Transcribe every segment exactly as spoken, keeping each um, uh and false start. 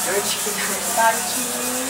Banchi.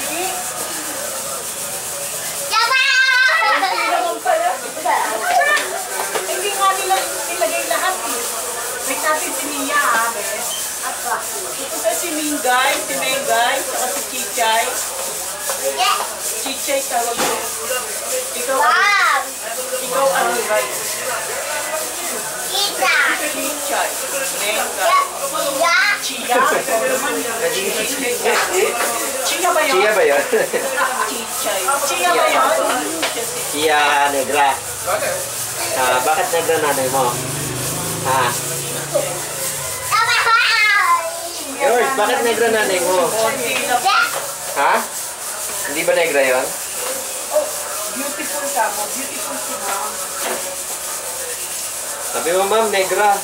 Hindi nga nila nilagay lahat eh. May natin si Mia ah, bes. Ito si Mingay, si Mengay, saka si Chichay. Chichay tawag mo. Ikaw ano? Ikaw ano guys? Chichay. Mengay. Chia. Chia ba yun? Chia ba yun? Chichay. Chia ba yun? Chia negra. Ah, bakit negra nanay mo? Ha? George, bakit negra nanay mo? Ha? Hindi ba negra yun? Oh, beautiful ka mo. Beautiful si ma'am. Sabi mo ma'am, negra.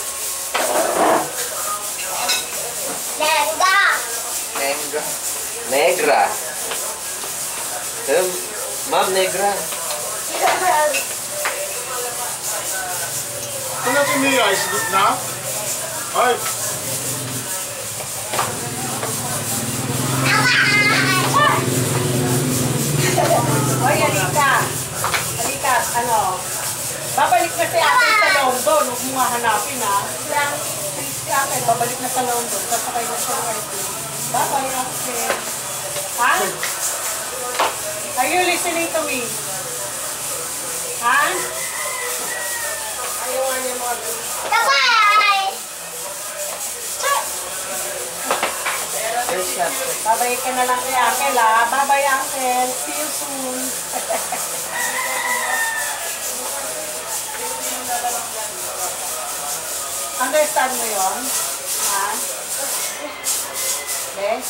Negra. Negra. Negra. Um, ma'am, negra. Ano natin niya? Isunod na? Ay! Hoy, halika. Halika, ano? Babalik na si ate sa London. Huwag mo nga hanapin, ha? Si ate, babalik na sa London. Sasakay na siya ng airplane. Bye-bye, ate. Ha? Are you listening to me? Ha? Ayaw nga niya mo. Bye-bye! Babay ka na lang kay Uncle, ha? Bye-bye, Uncle. See you soon. Understand mo yun? Ha? Okay?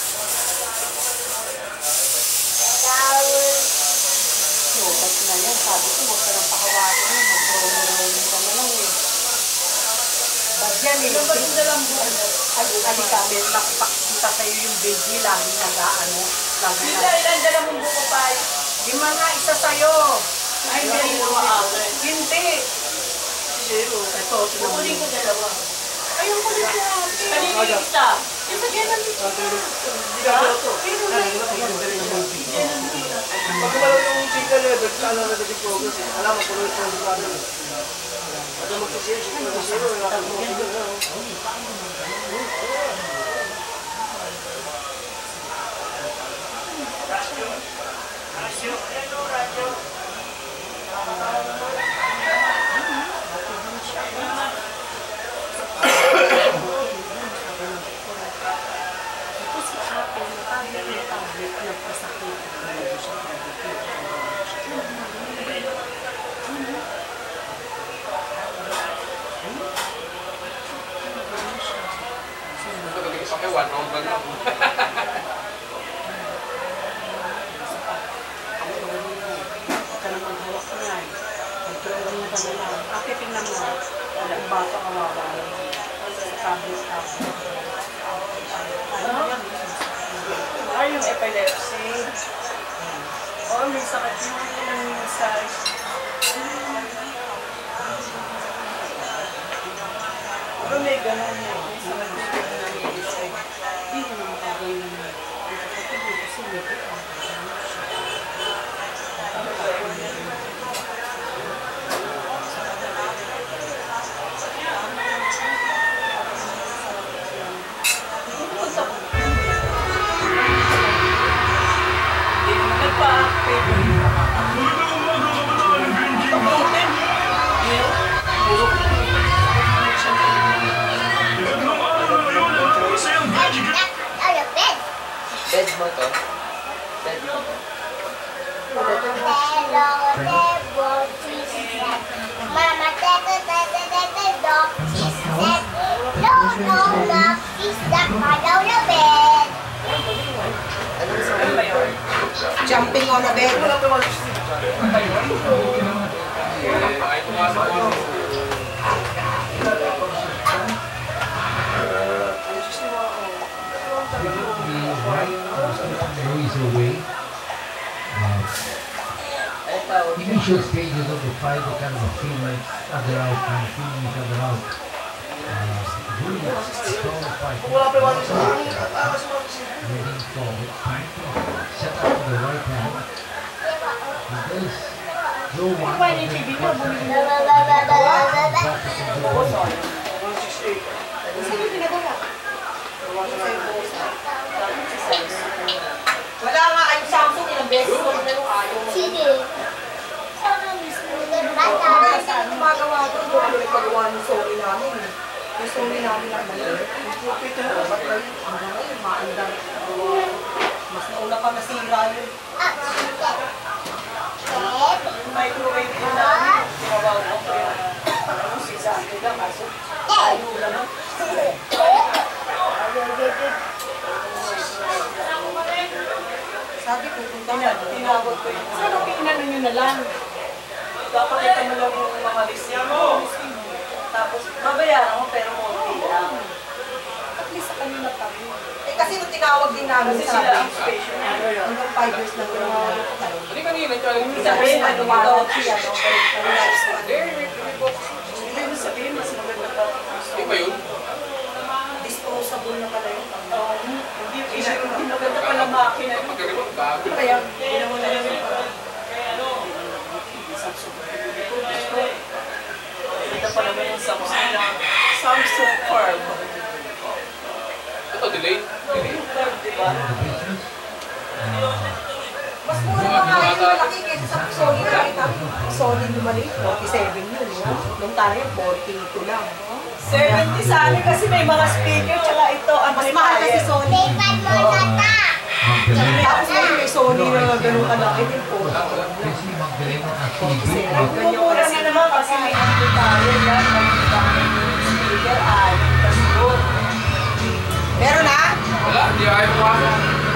Subat na yan. Sabi ko, huwag ka nang pakawain mo. Mag-rolling ka na lang eh. Ba't yan eh? Ba't yung dalang buwan? Ay, alika, may nakapakita sa'yo yung baby. Laging nag-ano. Laging nag- ilan dalang mong buko pa? Di mga isa sa'yo. Ay, hindi. Hindi. Ito, kukunin ko dalawa. Ayun ko dito ate. Kanina yung isa. Yung sa ganun dito. Hindi ka dito. Pero na Pag wala yung chicken level, alam na natin progress eh. Alam mo, puno ito yung ano. At ang magkasiyay, chicken level zero, wala kang mga chicken na. Pakai one round ba lang? Ate, tingnan mo. Wala, ang bata kawawa. Sabi sa ano? Ay, yung epilepsy. Oh, may sakit yung minsan. Pero may ganun yun. Sakit yung nangyayisay. Hindi mo makagawin naman. Kasi may ganun. Bed mo to? Bed mo to? Mama, tete, tete, tete, dog, is that? No, no, dog, is that? Follow the bed. Jumping on a bed. Ay, pumasok mo. There is a way. Uh, initial stages of the fight, the kind of feeling other out, kind of feeling each other out. Uh, really strong fight. Yeah. forward, trying to set up to the right hand. He does go one of the first Wala nga kayong Samsung, ilang beses ko na yung ayaw mo. Sige. Kaya saan gumagawa ko? Doon kami nagpagawa ng Sony namin. Yung Sony namin ang mali. Ba't ba yun? Hanggang ngayon, maandang. Mas nauna pa nasira yun. Yung microwave din namin, tinawag ko pa yun. Ano, sisa akin lang, kaso ayaw lang. Sabi ko, tinawag ko yun. Sana pinano nyo na lang. Dapat ito mo lang yung mga receipt mo. Tapos, babayaran mo pero konti lang. At least sa kanila pa rin. Eh kasi nung tinawag din namin sa sila ang station niya. Hanggang five years lang yung mga Hindi kanina, challenge mo. sabihin, ano nga daw siya, no? Hindi mo sabihin, mas maganda pa. Hindi ba yun? Disposable na pala yun. Hindi hindi maganda pala makina. Magaling mo, bago. Kaya, ginawa na lang yung parang. Ito pa naman yung Samsung na Samsung Curve. Ito, delay. Delay. Curve, di ba? business. Mas mura pa nga yung malaki kaysa sa Sony na kita. Sony lumalik, forty-seven yun. No? Nung tayo, forty-two lang. seventy sa amin kasi may mga speaker, tsaka ito, ang mas mahal kasi Sony. Tapos ngayon may Sony na gano'ng kalaki din po. Kasi magaling mo ang T V. Mura na naman kasi may amplifier yan, may speaker, anim kasi yun. Meron na? Wala, hindi ayaw mo ako.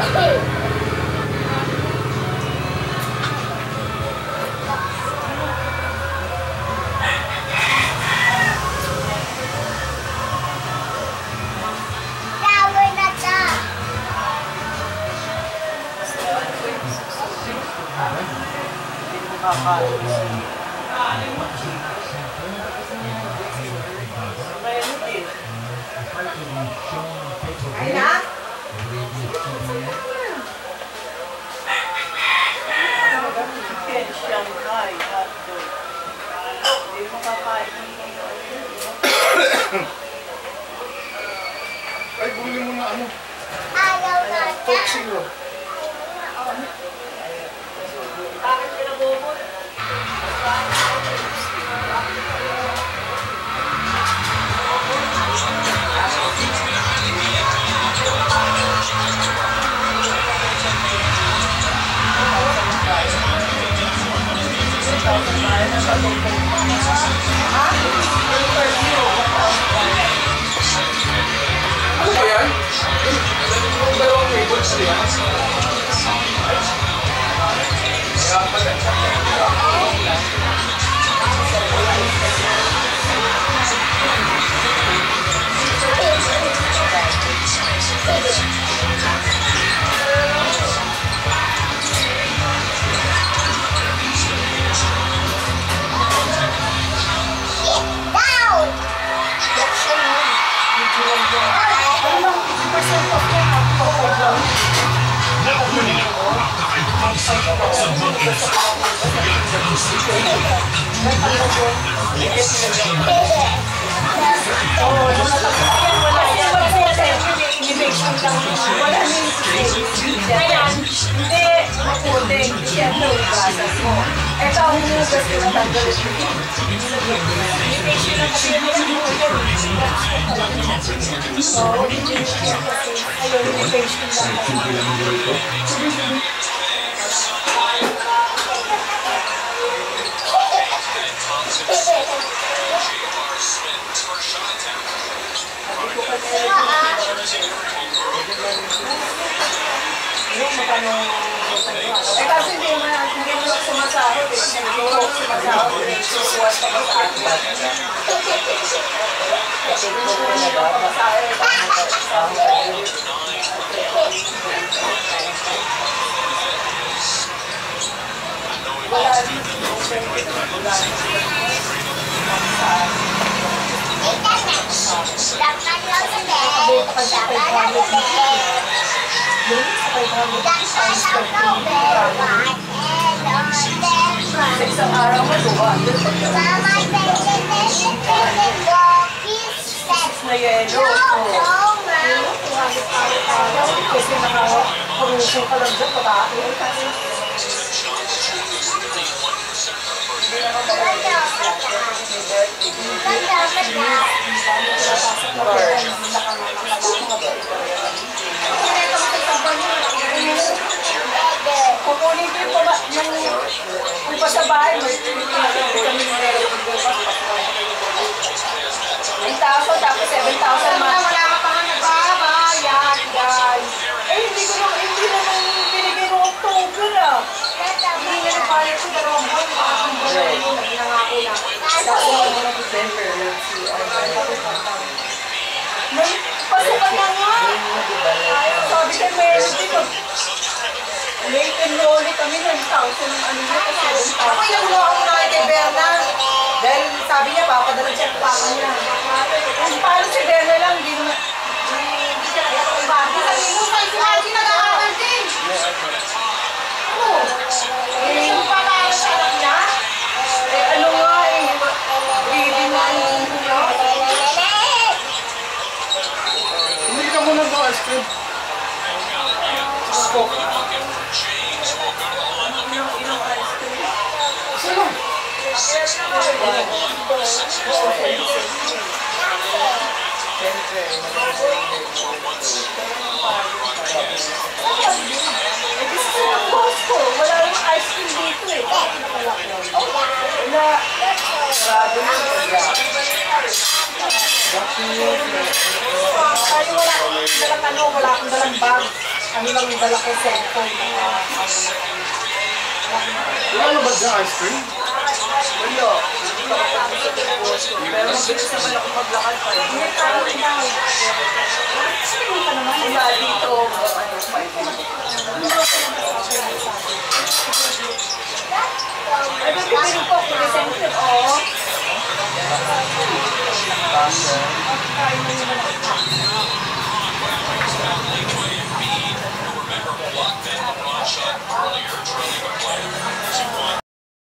Ay na? Chicken Shanghai hotdog. Hindi mo kakain. Ay, bumili mo na ano. Ayaw na Coke Zero. Bakit pinabubot? Ano ba yan? Yung dalawang labels niya. Kaya pala. Kaya, hindi maputi. Siyempre, ugasas mo. Ito ang hugas ko na tanggalin. Limitation lang kasi yun yung hugas. Oo, limitation kasi. Ayun, limitation lang. Eh kasi hindi mo hindi mo sumasahod eh. Hindi mo sumasahod eh. Susuwas pa sa akin. Wala din. Wala din. Sa isang araw mo, two hundred. Na yelo. Kasi nakakurusong ka lang dyan, patakin. Kukunin ko yung pama, yung kung pa sa bahay, may kami nine thousand, tapos seven thousand man. Wala ka pa nga nagbabayad, guys. Eh, hindi ko naman, hindi naman binigay ng October ah. Hindi nga napalit ko dalawang buwan, makakang buwan na yun, nangako lang. Dako mo na December, pasukan na nga. Sabi kay Melody, pag late enrollment kami, nine thousand ano na, seven thousand. Ako yung mga ako na kay Berna. Dahil sabi niya, papadala siya pa niya. Kung paano si Berna lang, hindi naman, hindi siya kaya kung bakit. Sabi mo, kahit si Marky nag-aaral din. Oo. Eh, yung pala sa anak niya, eh, ano nga eh, reading na yung niya. Hindi ka muna ng ice cream. Stop. Sino? Eh, gusto ko ng boss ko. Wala yung ice cream dito eh. Wala. Sarado na. Ay, wala akong dalang ano, wala akong dalang bag. Ano lang yung dala ko cellphone. Ano ba dyan ice cream? Wala. Pero mabilis naman ako maglakad pa eh. Hindi tayo lang. Sige ka naman. Wala dito. Ano, five minutes. Ay, bibigyan ko ako. Siyempre, oh. Kain na naman ako.